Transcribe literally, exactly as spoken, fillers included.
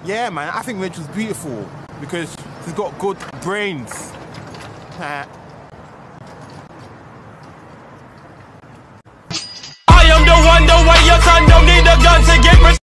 Yeah, man, I think Rachel's beautiful because she's got good brains. Uh, I am the one, the way your son don't need a gun to get